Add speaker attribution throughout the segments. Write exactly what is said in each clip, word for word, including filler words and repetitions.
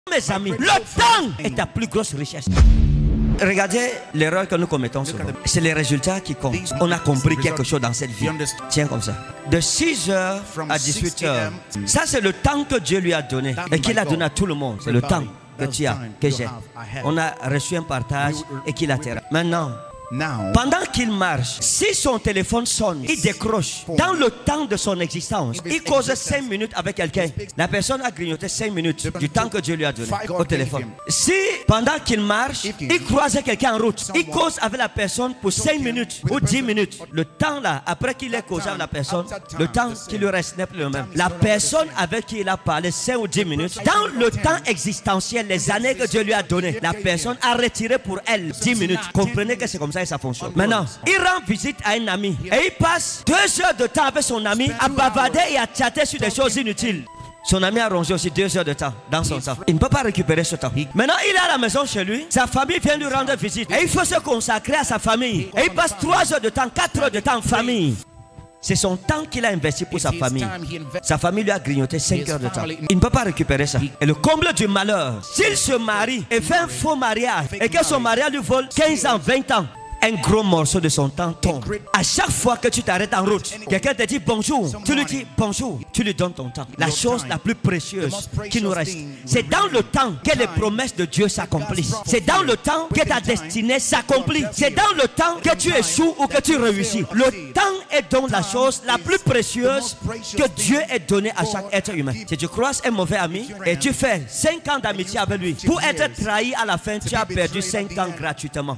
Speaker 1: Mes amis, le temps est ta plus grosse richesse. Regardez l'erreur que nous commettons souvent. C'est les résultats qui comptent. On a compris quelque chose dans cette vie. Tiens comme ça. De six heures à dix-huit heures. Ça c'est le temps que Dieu lui a donné. Et qu'il a donné à tout le monde. C'est le temps que tu as, que j'ai. On a reçu un partage et qu'il a terminé. Maintenant, pendant qu'il marche, si son téléphone sonne, il décroche. Dans le temps de son existence, il cause cinq minutes avec quelqu'un. La personne a grignoté cinq minutes du temps que Dieu lui a donné au téléphone. Si pendant qu'il marche, il croise quelqu'un en route, il cause avec la personne pour cinq minutes ou dix minutes. Le temps là, après qu'il ait causé avec la personne, le temps qui lui reste n'est plus le même. La personne avec qui il a parlé cinq ou dix minutes, dans le temps existentiel, les années que Dieu lui a donné, la personne a retiré pour elle dix minutes. Comprenez que c'est comme ça. Ça fonctionne. Maintenant, il rend visite à un ami et il passe deux heures de temps avec son ami à bavarder et à chatter sur des choses inutiles. Son ami a rongé aussi deux heures de temps dans son temps. Il ne peut pas récupérer ce temps. Maintenant, il est à la maison chez lui. Sa famille vient lui rendre visite et il faut se consacrer à sa famille. Et il passe trois heures de temps, quatre heures de temps en famille. C'est son temps qu'il a investi pour sa famille. Sa famille lui a grignoté cinq heures de temps. Il ne peut pas récupérer ça. Et le comble du malheur, s'il se marie et fait un faux mariage et que son mariage lui vole quinze ans, vingt ans, un gros morceau de son temps tombe. À chaque fois que tu t'arrêtes en route, quelqu'un te dit bonjour, tu lui dis bonjour, tu lui donnes ton temps. La chose la plus précieuse qui nous reste, c'est dans le temps que les promesses de Dieu s'accomplissent. C'est dans le temps que ta destinée s'accomplit. C'est dans le temps que tu échoues ou que tu réussis. Le temps est donc la chose la plus précieuse que Dieu ait donnée à chaque être humain. Si tu croises un mauvais ami et tu fais cinq ans d'amitié avec lui, pour être trahi à la fin, tu as perdu cinq ans gratuitement.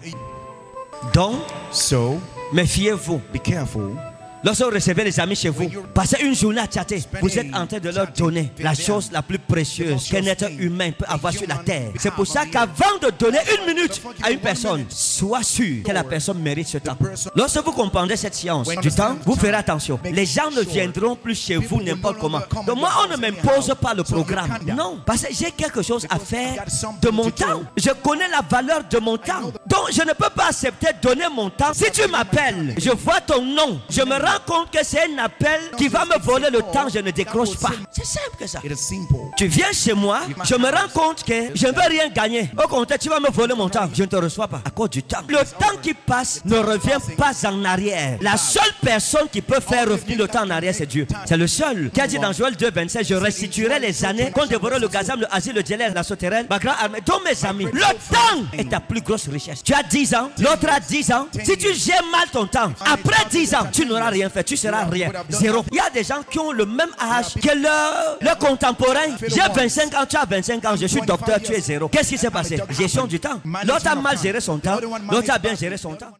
Speaker 1: Donc, so, méfiez-vous. Be careful. Lorsque vous recevez les amis chez vous, passez une journée à chatter. Vous êtes en train de leur donner la chose la plus précieuse qu'un être humain peut avoir sur la terre. C'est pour ça qu'avant de donner une minute à une personne, sois sûr que la personne mérite ce temps. Lorsque vous comprendrez cette science du temps, vous ferez attention. Les gens ne viendront plus chez vous n'importe comment. Donc moi, on ne m'impose pas le programme. Non, parce que j'ai quelque chose à faire de mon temps. Je connais la valeur de mon temps. Donc je ne peux pas accepter de donner mon temps. Si tu m'appelles, je vois ton nom, je me rends compte que c'est un appel qui va me voler le temps, je ne décroche pas. C'est simple que ça. Tu viens chez moi, je me rends compte que je ne veux rien gagner. Au contraire, tu vas me voler mon temps. Je ne te reçois pas à cause du temps. Le temps qui passe ne revient pas en arrière. La seule personne qui peut faire revenir le temps en arrière, c'est Dieu. C'est le seul qui a dit dans Joël deux, vingt-sept, je restituerai les années qu'on dévorait le gazam, le asile, le dièle, la sauterelle, ma grande armée. Donc mes amis, le temps est ta plus grosse richesse. Tu as dix ans, l'autre a dix ans. Si tu gères mal ton temps, après dix ans, tu n'auras rien fait, tu seras rien, zéro. Il y a des gens qui ont le même âge que leur, leur contemporain. J'ai vingt-cinq ans, tu as vingt-cinq ans, je suis docteur, tu es zéro. Qu'est-ce qui s'est passé? Gestion du temps. L'autre a mal géré son temps, l'autre a bien géré son temps.